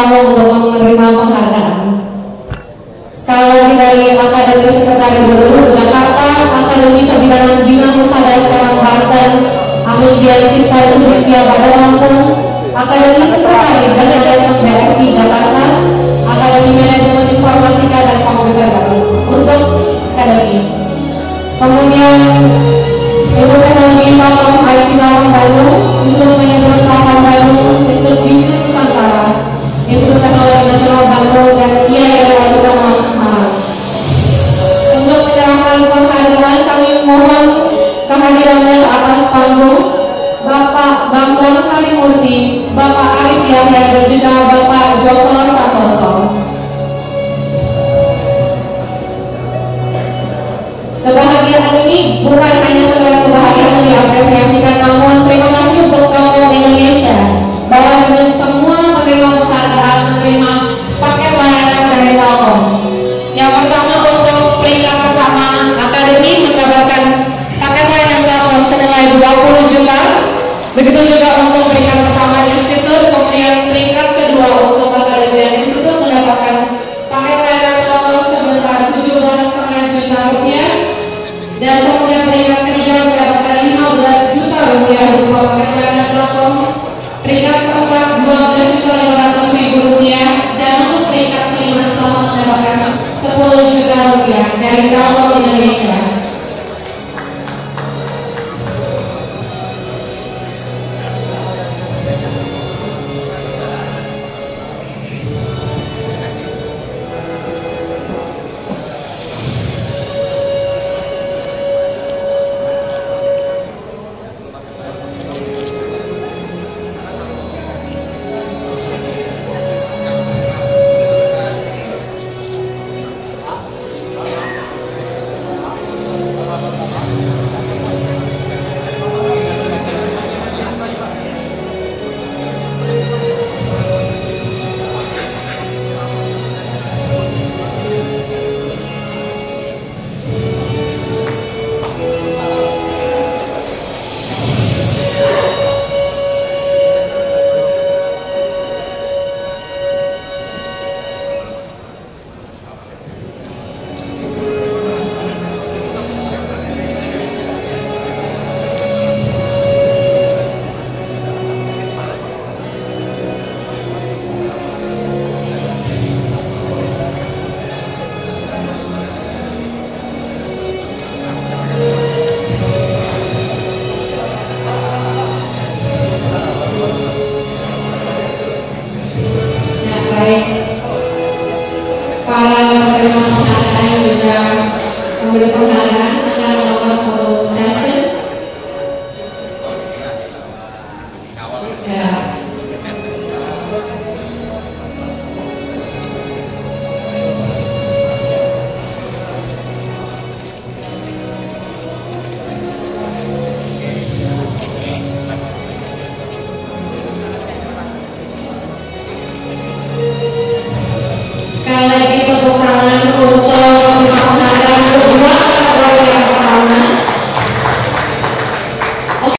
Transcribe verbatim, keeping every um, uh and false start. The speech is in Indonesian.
Lawang untuk menerima penghargaan. Sekali lagi dari Akademi Sekretari Guru Jakarta, Akademi Kebidanan Bina Husada Serang Banten, Amin Dian Cipta Cendekia Bandar Lampung, Akademi Sekretari dan Manajemen B S I Jakarta, Akademi Manajemen Informatika dan Komputer untuk akademi. Kemudian Institut Teknologi Telkom I T Telkom Bandung, Institut Manajemen Telkom Bandung, Institut Bisnis Nusantara, Institut Teknologi Nasional Bandung, dan I A I R Semarang. Untuk menyerahkan penghargaan kami mohon kehadirannya ke atas panggung Bapak Bambang Harimurti, Bapak Arif Yahya, dan juga Bapak Joko Santoso. Kebahagiaan ini bukan hanya sekedar kebahagiaan yang diapresiasikan, namun terima kasih untuk Telkom Indonesia bahwa dengan semua menerima penghargaan, menerima paket layanan dari Telkom. Yang pertama, untuk peringkat pertama, Akademi mendapatkan paket layanan Telkom senilai dua puluh juta. Begitu juga untuk peringkat pertama Institut, kemudian peringkat kedua untuk Akademi dan Institut mendapatkan paket layanan Telkom sebesar tujuh belas koma lima juta rupiah. Dan kemudian peringkat ketiga mendapatkan lima belas juta rupiah berupa paket layanan Telkom. Peringkat keempat dua belas juta lima ratus ribu rupiah, dan untuk peringkat kelima selamat mendapatkan sepuluh juta rupiah dari Telkom Indonesia. Sekali lagi